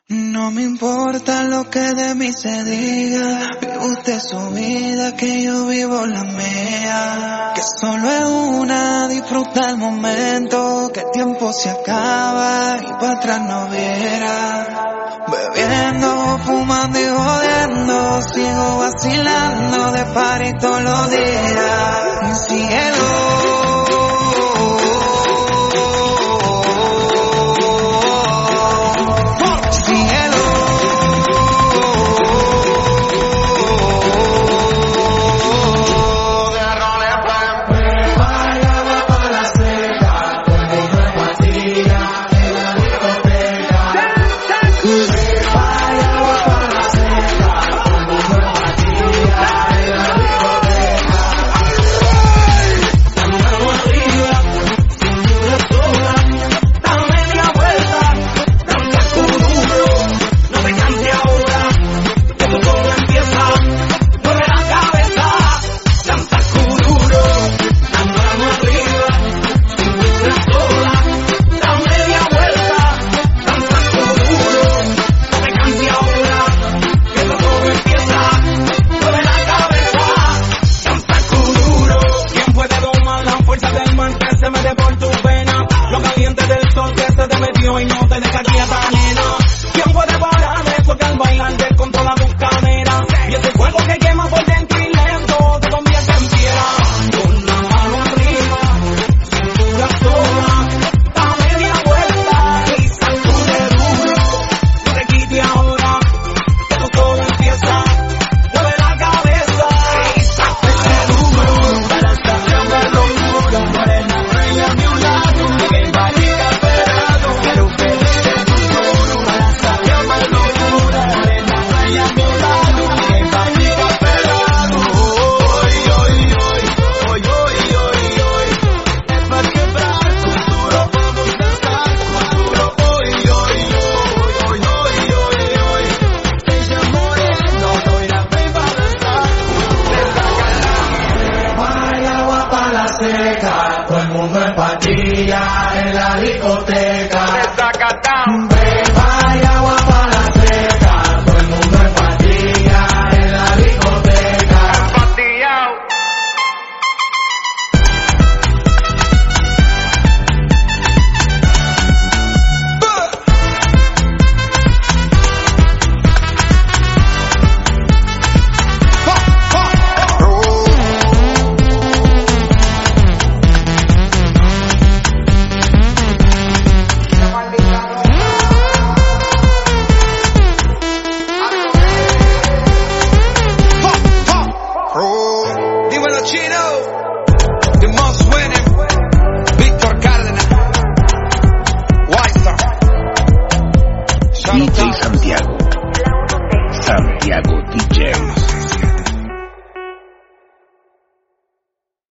No me importa lo que de mí se diga, vive usted su vida, que yo vivo la mía. Que solo es una, disfruta el momento, que el tiempo se acaba y para atrás no viera. Bebiendo, fumando y jodiendo, sigo vacilando de party todos los días. Síguelo. Y no te deja quieta, nena. ¿Quién puede pararme? Porque al bailar descontrola tus caderas. Y ese fuego que quema por dentro y lento te convierte en piedra. Con la mano arriba, cintura sola, da media vuelta y sacude duro. No te quites ahora, que tu todo empieza. Mueve la cabeza y sacude duro. Para estación de locura, morena, reina de un lado, que invadiga esperado. Todo el mundo en patilla en la discoteca. Beba y agua para la seca. Todo el mundo en patilla en la discoteca. DJ Santiago. Santiago DJ.